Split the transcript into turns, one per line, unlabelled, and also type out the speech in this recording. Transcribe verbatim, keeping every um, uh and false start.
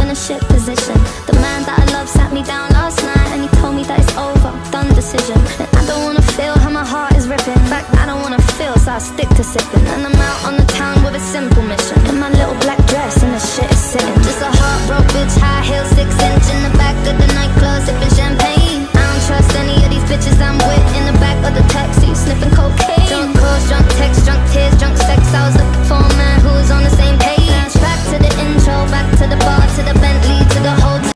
in a shit position. The man that I love sat me down last night and he told me that it's over, done decision. And I don't wanna feel how my heart is ripping. In fact, I don't wanna feel, so I stick to sipping. And I'm out on the town with a simple mission.